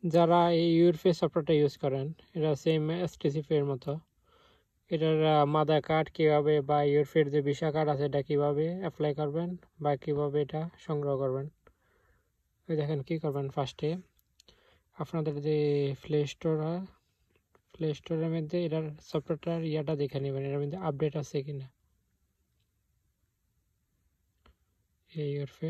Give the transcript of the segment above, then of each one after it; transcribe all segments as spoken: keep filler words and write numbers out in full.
যারা এই ইউরফে সফটওয়্যারটা ইউজ করেন, এটা সেম এসটিসি ফের মতো। এটার মাদা কার্ড কীভাবে বা ইউরফের যে ভিসা কার্ড আছে এটা কীভাবে অ্যাপ্লাই করবেন বা কীভাবে এটা সংগ্রহ করবেন। ওই দেখেন কী করবেন, ফার্স্টে আপনাদের যে প্লে স্টোর হয়, প্লে স্টোরের মধ্যে এটার সফটওয়্যারটার ইয়াটা দেখে নেবেন, এটার মধ্যে আপডেট আছে কিনা। এই ইউরফে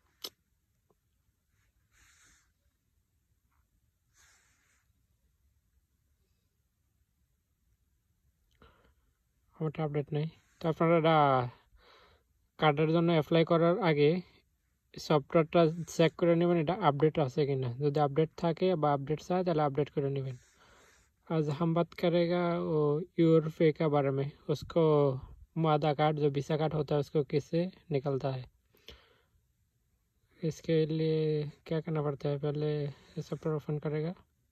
আমারটা আপডেট নেই। তো আপনারা এটা কার্ডের জন্য অ্যাপ্লাই করার আগে সফটওয়্যারটা চেক করে নেবেন এটা আপডেট আছে কিনা। যদি আপডেট থাকে বা আপडेट चाहे তাহলে আপডেट করে নেবেন। आज हम बात करेगा वो यूरफे के बारे में, उसको मादा कार्ड जो वीसा कार्ड होता है उसको कैसे निकलता है। इसके लिए क्या करना पड़ता है, पहले सॉफ्टवेयर ओपन करेगा।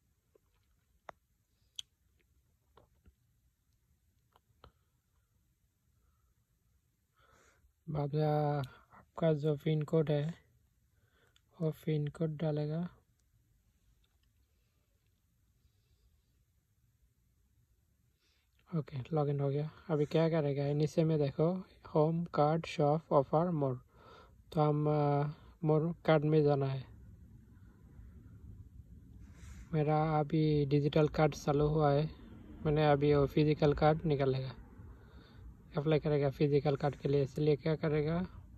बाद में आपका जो पिन कोड है वो पिन कोड डालेगा। ओके, लॉगिन हो गया। अभी क्या करेगा, नीचे में देखो home card shop offer more, तो हम मोर कार्ड में जाना है। मेरा अभी डिजिटल कार्ड चालू हुआ है, मैंने अभी वो फिज़िकल कार्ड निकालेगा, अप्लाई करेगा फिज़िकल कार्ड के लिए। इसलिए क्या करेगा,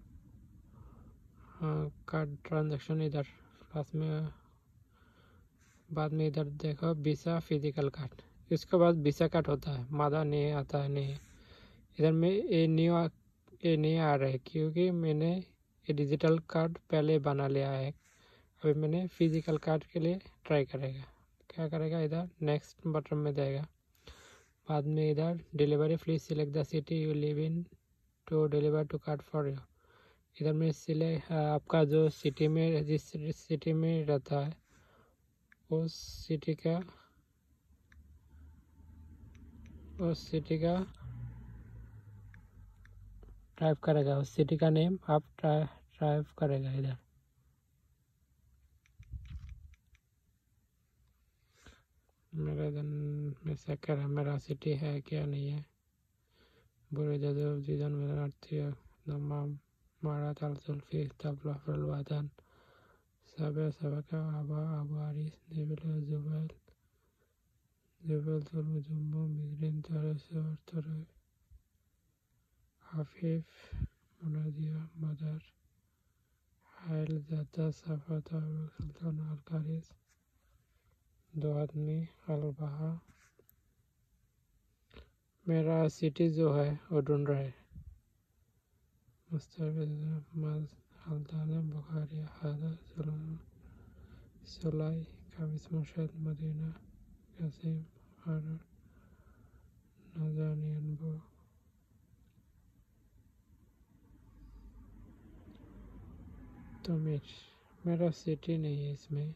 हाँ कार्ड ट्रांजैक्शन इधर पास में, बाद में इधर देखो वीसा फिज़िकल कार्ड, इसके बाद वीसा कार्ड होता है, मादा नहीं आता है। नहीं इधर में ये नहीं आ ये नहीं आ रहा है क्योंकि मैंने ये डिजिटल कार्ड पहले बना लिया है। अभी मैंने फिज़िकल कार्ड के लिए ट्राई करेगा। क्या करेगा, इधर नेक्स्ट बटन में जाएगा। बाद में इधर delivery please select the city you live in to deliver to card for you. इधर में सिलेक्ट आपका जो सिटी में जिस सिटी में रहता है उस सिटी का उस सिटी का टाइप करेगा, उस सिटी का नेम आप टाइप करेगा। इधर मेरा दिन में चेक करा मेरा सिटी है क्या नहीं है। बुरे जदव जीवन में आर्थिक नमाम मारा ताल सुल्फी तबला फलवादन सबे सबका आबा आबारी नेबल जुबल जुबल तुल जुम्मो मिजरिन तरस और तरह हाफिफ मुनादिया मदर हाइल जाता सफाता सुल्तान अलकारिस दो आदमी अलबहा। मेरा सिटी जो है वो ढूंढ रहा है। मुस्तफिद हल्दाना बुखारिया हादा सुलाई कामिस मुर्शद मदीना कासिम और नाजानी अनबो। तो मेरा सिटी नहीं है इसमें,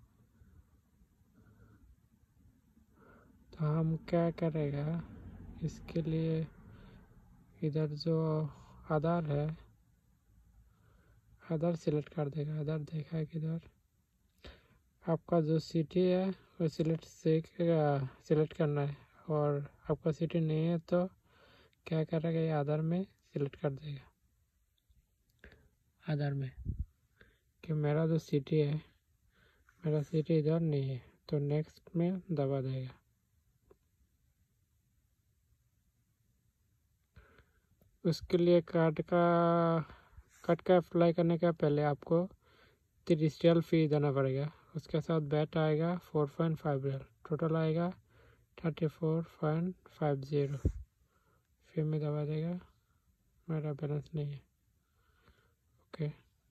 तो हम क्या करेगा, इसके लिए इधर जो आधार है आधार सिलेक्ट कर देगा। आधार देखा है किधर आपका जो सिटी है वो सिलेक्ट से सिलेक्ट करना है, और आपका सिटी नहीं है तो क्या करेगा, ये आधार में सिलेक्ट कर देगा। आधार में कि मेरा जो सिटी है मेरा सिटी इधर नहीं है, तो नेक्स्ट में दबा देगा। उसके लिए कार्ड का कार्ड का अप्लाई करने का पहले आपको डिजिटल फ़ी देना पड़ेगा। उसके साथ बैट आएगा four point five riyal, total आएगा thirty four point five zero. फिर में दबा देगा, मेरा बैलेंस नहीं है। ओके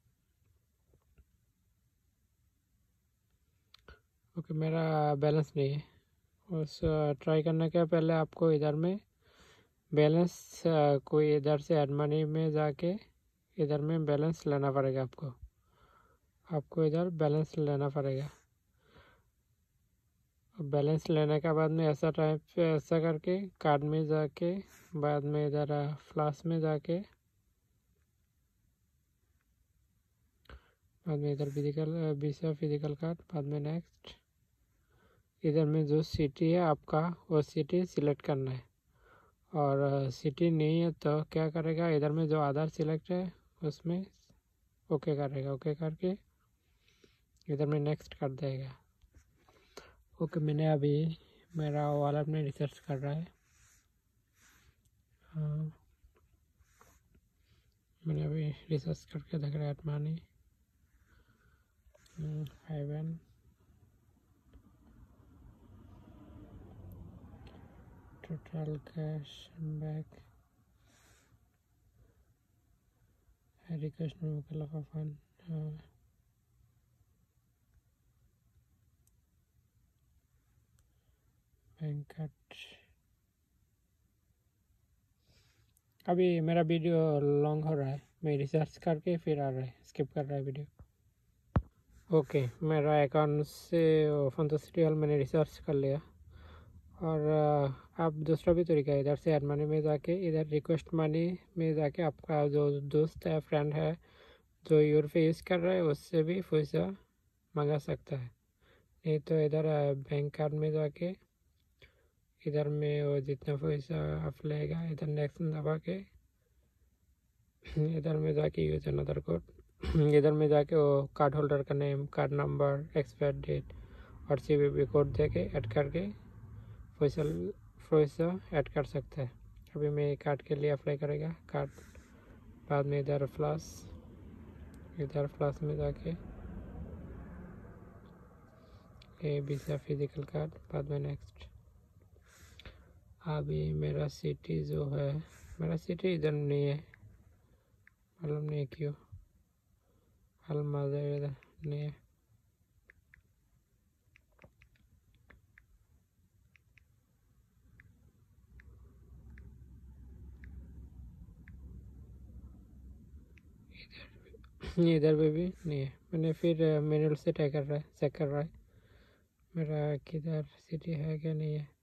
ओके मेरा बैलेंस नहीं है। उस ट्राई करने के पहले आपको इधर में बैलेंस कोई इधर से एड मनी में जाके इधर में बैलेंस लेना पड़ेगा। आपको आपको इधर बैलेंस लेना पड़ेगा। बैलेंस लेने के बाद में ऐसा टाइप ऐसा करके कार्ड में जाके बाद में इधर फ्लैश में जाके बाद में इधर फिजिकल वीसा फिजिकल कार्ड, बाद में नेक्स्ट इधर में जो सिटी है आपका वो सिटी सिलेक्ट करना है, और सिटी नहीं है तो क्या करेगा, इधर में जो आधार सिलेक्ट है उसमें ओके करेगा। ओके करके इधर में नेक्स्ट कर देगा। ओके, मैंने अभी मेरा वॉलेट में रिसर्च कर रहा है। हाँ, मैंने अभी रिसर्च करके देख रहा है money five total cash back request में मुकल्लफ फंड बैंक कार्ड। अभी मेरा वीडियो लॉन्ग हो रहा है, मैं रिसर्च करके फिर आ रहा है, स्किप कर रहा है वीडियो। ओके, मेरा अकाउंट से फंटास्टी हॉल मैंने रिसर्च कर लिया, और आप दूसरा भी तरीका है, इधर से ऐड मनी में जाके इधर रिक्वेस्ट मनी में जाके आपका जो दोस्त है, फ्रेंड है, जो यूर पे यूज़ कर रहा है, उससे भी पैसा मंगा सकता है। नहीं तो इधर बैंक कार्ड में जाके इधर में वो जितना पैसा आप लेगा, इधर नेक्स्ट दबा के इधर में जाके यूज अनदर कोड, इधर में जाके वो कार्ड होल्डर का name, card number, expire date और सी वी बी कोड दे के ऐड करके पैसा पैसा ऐड कर सकता है। अभी मैं कार्ड के लिए अप्लाई करेगा कार्ड, बाद में इधर फ्लैश, इधर फ्लैश में जाके ये वीज़ा फिजिकल कार्ड, बाद में नेक्स्ट। अभी मेरा सिटी जो है, मेरा सिटी इधर नहीं है, मालूम नहीं क्यों, अलमाजा इधर नहीं है। इधर पे भी नहीं है। मैंने फिर मैनुअल से ट्राई कर रहा है, चेक कर रहा है मेरा किधर सिटी है क्या नहीं है।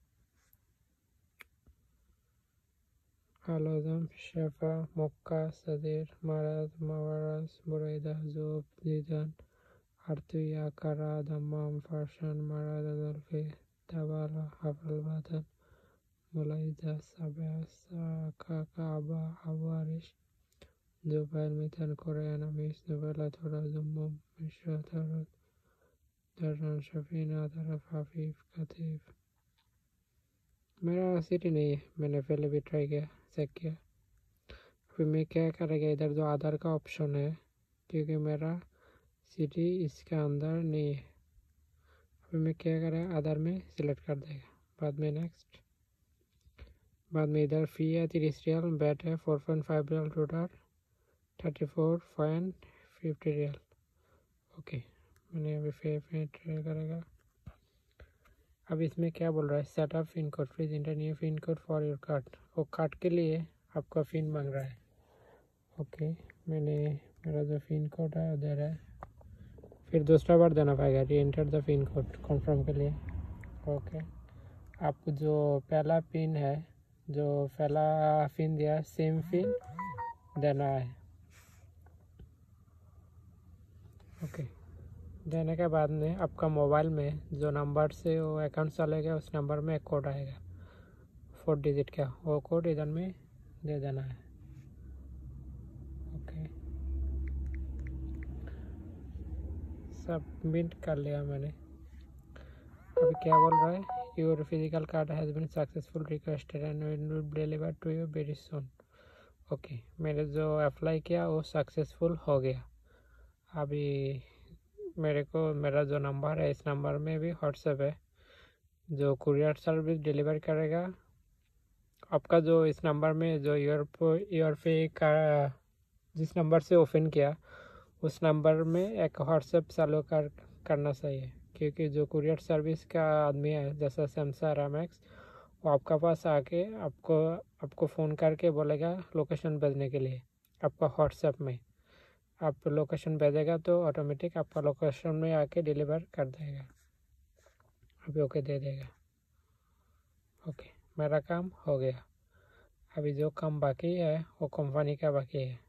आलम, शेफा, मक्का, सदर, माराद, मवारस, बुरैदा, जोब, जीजान, आरतुया, करा, दम्माम, फरशन, माराद, अदल्फे, तबाला, हफल बादन, मुलाइजा, सब्यास, काका, अवारिश, जुबैल, मिथन, कोरियाना, मिस, जुबैला, थोड़ा, जुम्मम, मिश्रा, थरद, दर्रन, शफीना, तरफ, हफीफ, कतीफ। मेरा सिटी नहीं है, मैंने पहले भी ट्राई किया, चेक किया। फिर मैं क्या करेगा, इधर जो आधार का ऑप्शन है, क्योंकि मेरा सिटी इसका अंदर नहीं है, फिर मैं क्या करेगा, आधार में सिलेक्ट कर देगा, बाद में नेक्स्ट, बाद में इधर फ़ी है तीस रियल, बैट है four point five riyal, total thirty four point fifty riyal. Okay, मैंने अभी फेस में ट्राई करेगा। अब इसमें क्या बोल रहा है, setup pin code, please enter new pin code for your card. वो कार्ड के लिए आपका पिन मांग रहा है। ओके, मैंने मेरा जो पिन कोड है वो दे रहा है, फिर दूसरा बार देना पड़ेगा, re enter the pin code confirm के लिए। ओके, आपको जो पहला पिन है, जो पहला पिन दिया सेम पिन देना है। ओके, देने के बाद में आपका मोबाइल में जो नंबर से वो अकाउंट चलेगा, उस नंबर में एक कोड आएगा फोर डिजिट का, वो कोड इधर में दे देना है। ओके, सबमिट कर लिया मैंने। अभी क्या बोल रहा है, your physical card has been successful requested and will be delivered to you very soon. Okay, मैंने जो अप्लाई किया वो सक्सेसफुल हो गया। अभी मेरे को मेरा जो नंबर है, इस नंबर में भी व्हाट्सएप है, जो कुरियर सर्विस डिलीवर करेगा आपका, जो इस नंबर में जो योर योर पे का जिस नंबर से ओपन किया, उस नंबर में एक व्हाट्सएप चालू कर करना चाहिए, क्योंकि जो कुरियर सर्विस का आदमी है, जैसा सैमसा रामैक्स, वो आपका पास आके आपको आपको फ़ोन करके बोलेगा लोकेशन भेजने के लिए आपका व्हाट्सएप में। आप लोकेशन भेजेगा तो ऑटोमेटिक आपका लोकेशन में आके डिलीवर कर देगा। अभी ओके दे देगा। ओके, मेरा काम हो गया। अभी जो काम बाकी है वो कंपनी का बाकी है।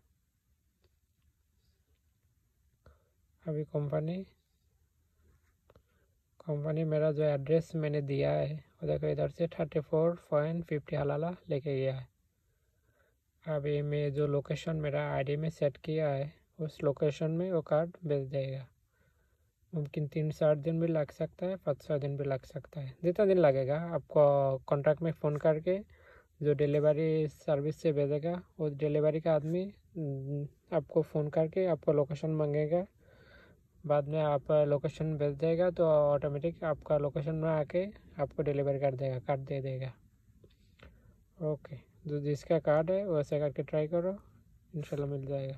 अभी कंपनी कंपनी मेरा जो एड्रेस मैंने दिया है वो देखो इधर से थर्टी फोर पॉइंट फिफ्टी हलाला लेके गया है। अभी मैं जो लोकेशन मेरा आईडी में सेट किया है उस लोकेशन में वो कार्ड भेज देगा। मुमकिन तीन से आठ दिन भी लग सकता है, पाँच छः दिन भी लग सकता है। जितना दिन लगेगा आपको कॉन्टैक्ट में फ़ोन करके जो डिलीवरी सर्विस से भेजेगा वो डिलीवरी का आदमी आपको फ़ोन करके आपको लोकेशन मांगेगा। बाद में आप लोकेशन भेज देगा तो ऑटोमेटिक आपका लोकेशन में आके आपको डिलीवर कर देगा, कार्ड दे देगा। ओके, जो जिसका कार्ड है वैसे करके ट्राई करो, इंशाल्लाह मिल जाएगा।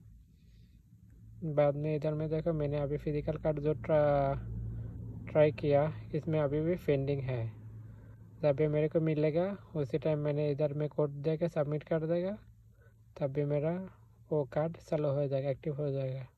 बाद में इधर में देखो मैंने अभी फिजिकल कार्ड जो ट्रा ट्राई किया इसमें अभी भी पेंडिंग है। जब भी मेरे को मिलेगा उसी टाइम मैंने इधर में कोड दे के सबमिट कर देगा, तब भी मेरा वो कार्ड चालू हो जाएगा, एक्टिव हो जाएगा।